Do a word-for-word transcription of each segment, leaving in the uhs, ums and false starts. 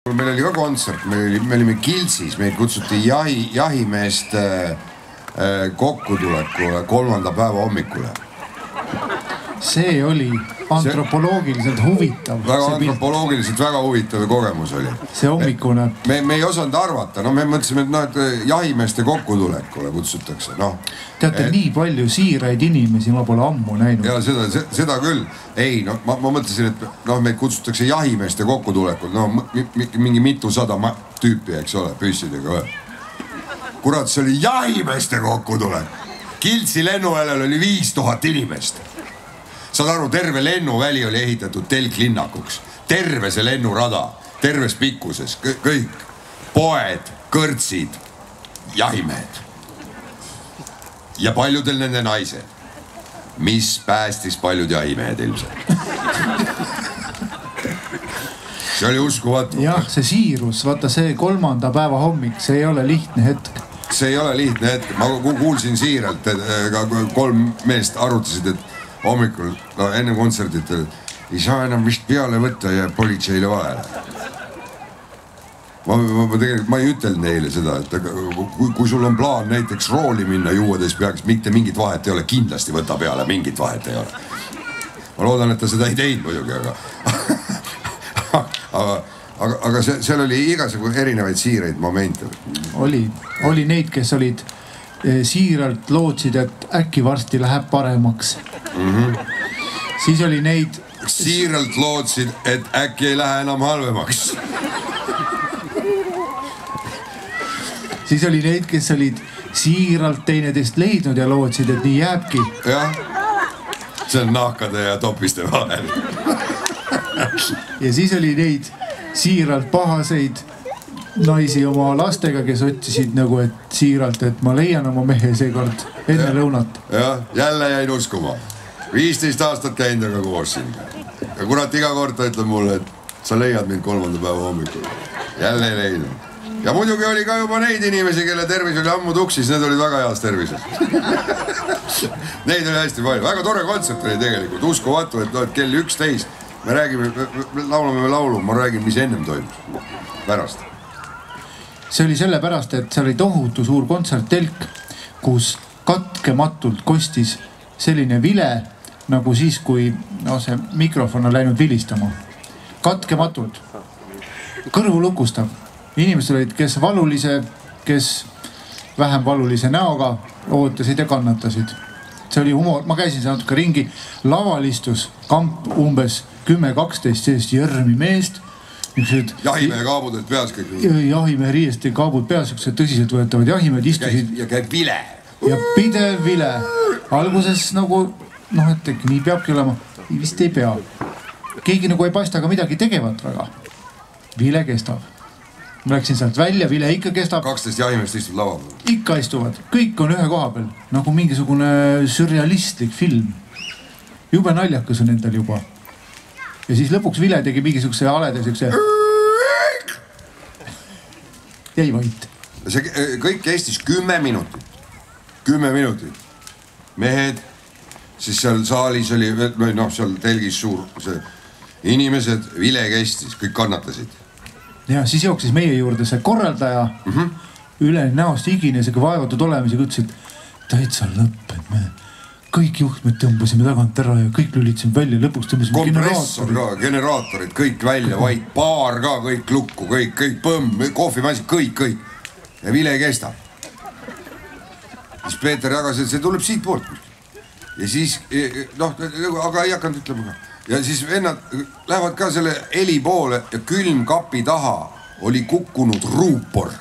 meil oli ka kontsert, me olime Kiltsis, meid kutsuti jahi, jahimeeste kokkutulekule kolmanda päeva hommikule. See oli antropoloogiliselt huvitav. Väga antropoloogiliselt väga huvitav kogemus oli. See hommikune. Me, me ei osanud arvata, no me mõtlesime, et, no, et jahimeeste kokkutulekule kutsutakse. No. Teate, et... nii palju siiraid inimesi ma pole ammu näinud. Ja seda, seda küll. Ei, no ma, ma mõtlesin, et no, meid kutsutakse jahimeeste kokkutulekul. No mingi mitusada tüüpi, eks ole, püssidega. Kurat, see oli jahimeeste kokkutulek. Kiltsi lennuväljal oli viis tuhat inimest. Saad aru, terve lennuväli oli ehitatud telklinnakuks. Terve see lennurada, terves pikkuses, kõik. Poed, kõrtsid, jahimehed. Ja paljudel nende naised, mis päästis paljud jahimehed ilmselt. See oli uskuvatu. Jah, see siirus, vaata see kolmanda päeva hommik, see ei ole lihtne hetk. See ei ole lihtne hetk. Ma kuulsin siiralt, et kolm meest arutasid, et hommikul, no enne kontserdit, ei saa enam vist peale võtta ja politseile vahele. Ma, ma, ma tegelikult, ma ei ütelnud neile seda, et kui, kui sul on plaan näiteks rooli minna juuades peaks, mitte mingit vahet ei ole, kindlasti võta peale, mingit vahet ei ole. Ma loodan, et ta seda ei teinud muidugi, aga, aga, aga, aga see, seal oli igasugu erinevaid siireid momente. Oli, oli neid, kes olid siiralt lootsid, et äkki varsti läheb paremaks. Mm-hmm. Siis oli neid... Siiralt lootsid, et äkki ei lähe enam halvemaks. Siis oli neid, kes olid siiralt teineteist leidnud ja lootsid, et nii jääbki. Jah, see on nahkade ja topiste vahel. Ja siis oli neid siiralt pahaseid naisi oma lastega, kes otsisid nagu, et siiralt, et ma leian oma mehe seekord enne ja, lõunat. Jah, jälle jäin uskuma. viisteist aastat käinud aga koos siin. Ja kurat iga kord ta ütleb mulle, et sa leiad mind kolmanda päeva hommikul. Jälle ei leidnud. Ja muidugi oli ka juba neid inimesi, kelle tervis oli ammu tuksis, need olid väga heas tervises. Neid oli hästi palju. Väga tore kontsert oli tegelikult. Uskuvatu, et, no, et kell üksteist. Me räägime, me laulame me laulu, ma räägin, mis ennem toimus. Pärast. See oli sellepärast, et see oli tohutu suur kontserttelk, kus katkematult kostis selline vile, nagu siis, kui no, see mikrofon on läinud vilistama. Katkematult. Kõrvu lukustab. Inimesed olid, kes valulise, kes vähem valulise näoga ootasid ja kannatasid. See oli humor. Ma käisin see natuke ringi. Lavalistus, kamp umbes kümme kaksteist sellist jörmi meest. Niisugused, jahimehe kaabudelt peas kõik. Jahimehe riiest ja kaabud peas, niisugused tõsiselt võetavad jahimehed istusid. Ja käib vile. Ja pidev vile. Alguses nagu, noh, et nii peabki olema. Vist ei pea. Keegi nagu ei paista ka midagi tegevat väga. Vile kestab. Ma läksin sealt välja, vile ikka kestab. kaksteist jahimeest istub lava peal. Ikka istuvad. Kõik on ühe koha peal. Nagu mingisugune sürrealistlik film. Jube naljakas on endal juba. Ja siis lõpuks vile tegi mingisuguse alede siukse... Jäi vait. See kõik kestis kümme minutit. Kümme minutit. Mehed, siis seal saalis oli, noh, seal telgis suur, see inimesed, vile kestis, kõik kannatasid. Ja siis jooksis meie juurde see korraldaja, mm -hmm. üle näost higine, see vaevatud olemise, ütles, et täitsa lõpp, et me kõik juhtmed tõmbasime tagant ära ja kõik lülitasime välja, lõpuks tõmbasime kompressor ka, generaatorid, kõik välja, vaid baar ka, kõik lukku, kõik, kõik põmm, kohvimasid, kõik, kõik. Ja vile kestab. Siis Peeter jagas, et see tuleb siit poolt. Ja siis, noh, aga ei hakanud ütlema ka. Ja siis vennad lähevad ka selle heli poole ja külm kapi taha oli kukkunud ruupor.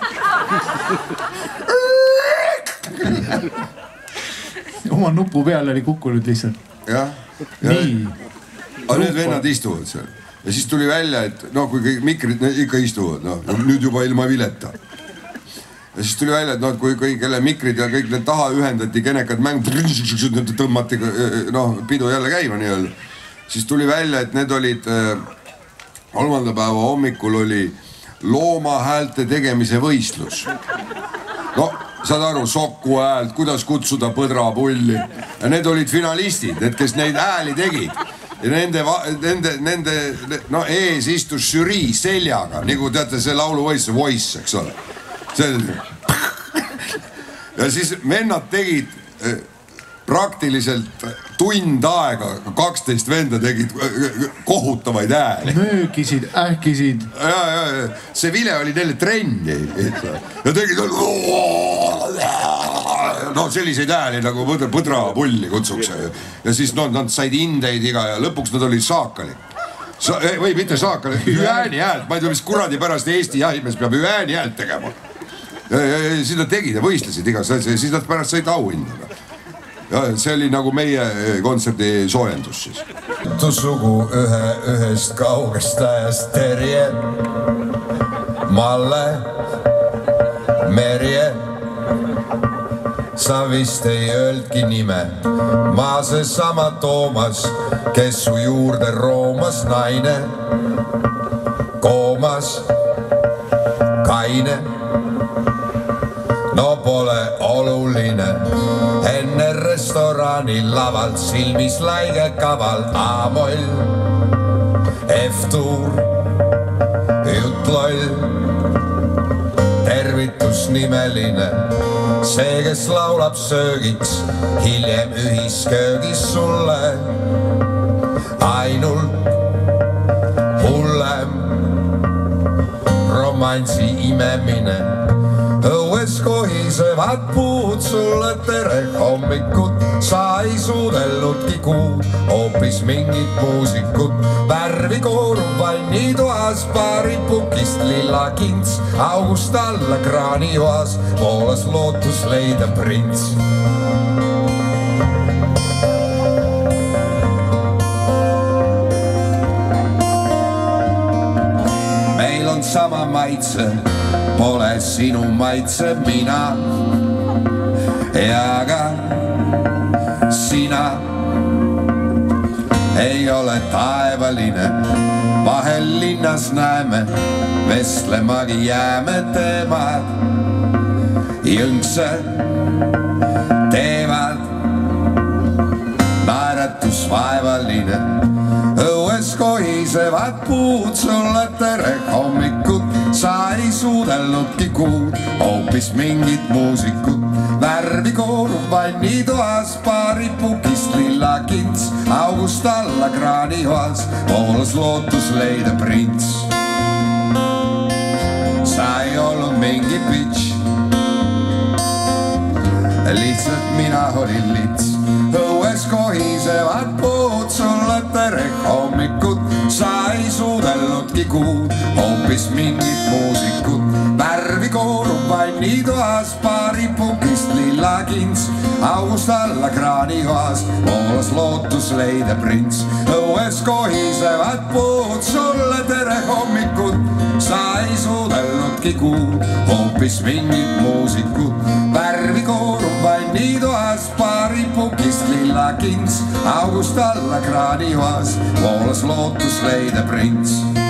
Oma nupu peale oli kukkunud lihtsalt. Jah. Nii. Aga need vennad istuvad seal. Ja siis tuli välja, et no kui kõik mikrid ikka istuvad, no nüüd juba ilma vileta. Ja siis tuli välja, et no, kui kõik jälle mikrid ja kõik need taha ühendati, kenekad mäng tõmmati, noh, pidu jälle käima nii-öelda. Siis tuli välja, et need olid kolmanda päeva hommikul oli loomahäälte tegemise võistlus. No, saad aru, Soku häält, kuidas kutsuda põdrapulli. Ja need olid finalistid, need, kes neid hääli tegid. nende, nende, nende, no ees istus žürii seljaga, nagu teate see lauluvõistluse Voice, eks ole. Ja siis vennad tegid praktiliselt tund aega, kaksteist venda tegid kohutavaid ääli. Möögisid, ähkisid. Ja, ja, ja. See vile oli neile trenni. Ja tegid no selliseid ääli nagu põdrapulli kutsuks. Ja siis no, nad said indeid iga ja lõpuks nad olid saakali. Sa, või mitte saakali, hüääni häält. Ma ei tea, mis kuradi pärast Eesti jahimees peab hüääni häält tegema. Ja, ja, ja siis nad tegid ja võistlesid igas asja ja siis nad pärast said auhindaga. Ja see oli nagu meie kontserdi soojendus siis. Sugu ühe ühest kaugest ajast Terje, Malle, Merje. Sa vist ei öeldki nime, ma see sama Toomas, kes su juurde roomas naine. Koomas, kaine. No pole oluline, enne restorani lavalt silmis laige kaval A-moll, F-tuur, jutloll, tervitusnimeline, see, kes laulab söögiks, hiljem ühisköögis sulle, ainult hullem, romansi imemine. Õues kohisevad puud sulle tere hommikut, sa ei suudelludki kuud, hoopis mingit muusikut. Värvi koorub vannitoas, paari pukist lilla kints, august alla kraanijoas voolas lootus leida prints. Meil on sama maitse, pole sinu maitse mina ja ka sina ei ole taevaline. Vahel linnas näeme, vestlemagi jääme teemad. Jõnkse teevad naeratus vaevaline. Õues kohisevad puud sulle tere hommikut, sa ei suudelludki kuud, hoopis mingit muusikut. Värvi koorub vannitoas, paari pukist lilla kints, august alla kraanijoas voolas lootus leida prints. Sa ei olnud mingi bitch, lihtsalt mina olin lits. Õues kohisevad puud sulle tere hommikut, sa ei suudelludki kuud, hoopis mingit muusikut. Värvi koorub vannitoas, paari pukist lilla kints, august alla kraanijoas voolas lootus leida prints. Õues kohisevad puud sulle tere hommikut, sa ei suudelludki kuud, hoopis mingit muusikut. Värvi koorub vannitoas, paari pukist lilla kints, august alla kraanijoas voolas lootus leida prints.